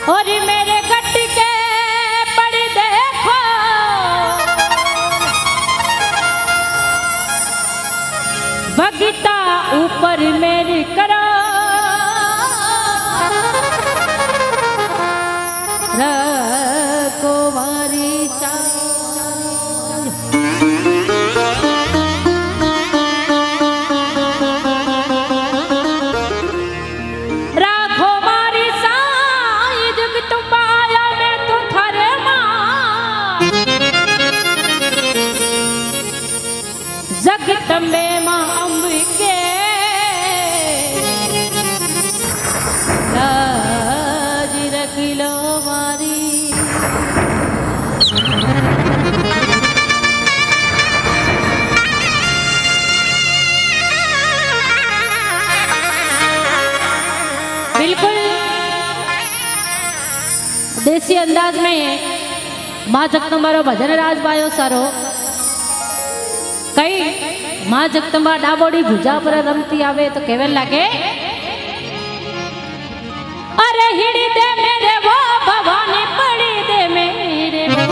और मेरे गट के पड़ देखो बगीता ऊपर मेरी करो रखो मारी जगदम्बे मां अंबिके लाज रख लो मारी। बिल्कुल देसी अंदाज में मां जगदम्बा रो भजन राज बायो सारो कई मां जगदम्बा डाबोड़ी भुजा पर रमती आवे तो केवे लागे अरे हिड़ी दे मेरे वो भवानी पड़ी दे मेरे वो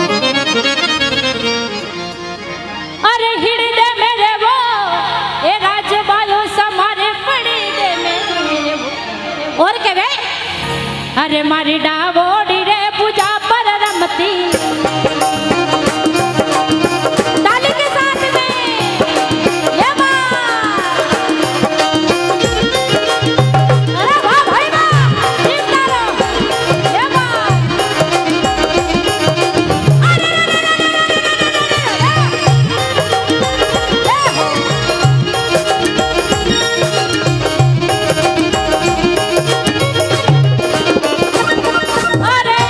अरे हिड़ी दे मेरे वो ए राजबायो समारे पड़ी दे मेरे वो और केवे अरे मारी डाबोड़ी रे भुजा पर रमती अरे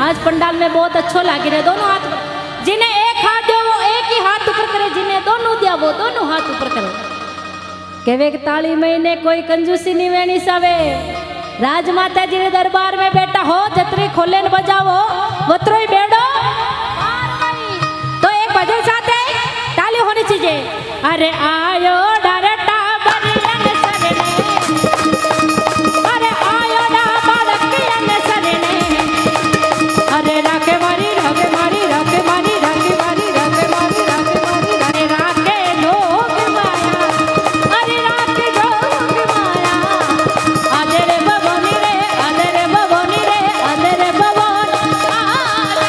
आज पंडाल में बहुत अच्छो लग रहा है। दोनों हाथ, जिन्हें एक हाथ दो वो एक ही हाथ ऊपर करे, जिन्हें दोनों दिया वो दोनों हाथ ऊपर करे। केवे ताली महीने कोई कंजूसी नहीं वेणी सावे। राजमाता जी ने दरबार में बैठा हो, जतरी खोले न बजावो वत्रो ही बेड़ो। तो एक भजन साथ है, ताली होनी चाहिए। अरे आयो डरटा बरियन सरने, अरे आयो ना बालकियन सरने, अरे राके मारी राके मारी राके मारी राके मारी राके मारी राके मारी अरे राके जोग माया, अरे राके जोग माया, अरे रे भवानी रे, अरे रे भवानी रे, अरे रे भवानी आया।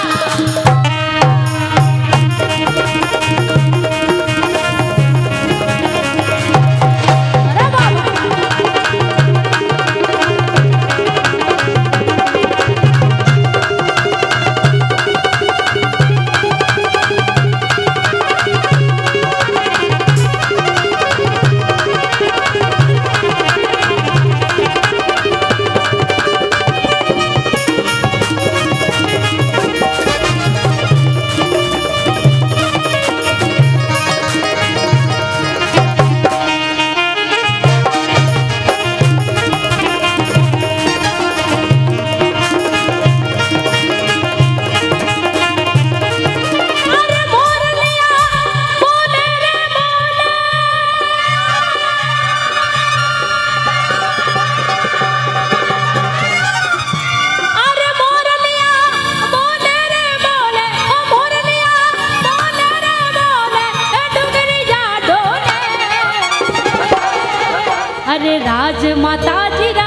अरे राज माता जी रा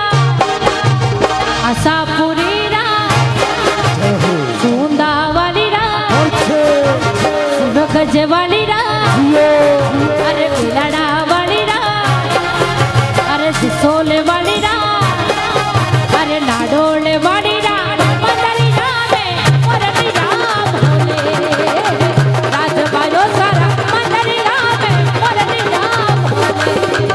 आशापुरी रा सूंदा वाली रा गज वाली रा अरे बिलड़ा वाली रा अरे सिसोले वाली रा अरे नाडोले वाली रा मंदरी रामे परती राम भोले राज बायो सारा मंदरी रामे परती राम भोले।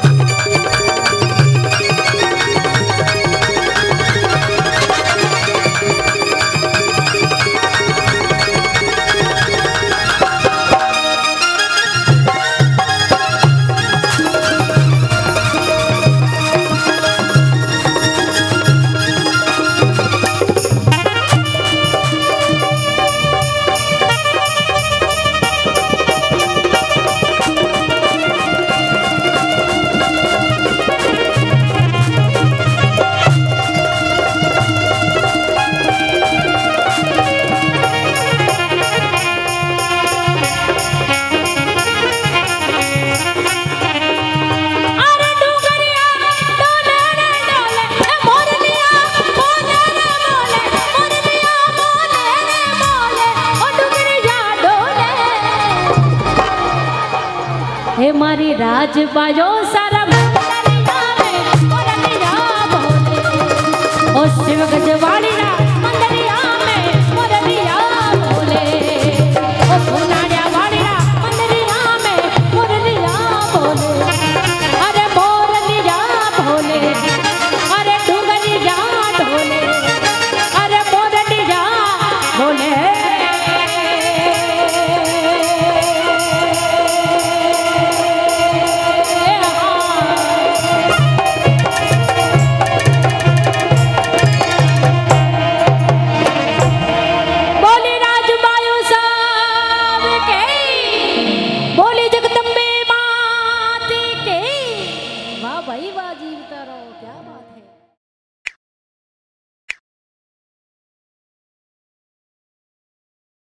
हे मारी राज बाजो सारा ओ शिव गजवाड़ी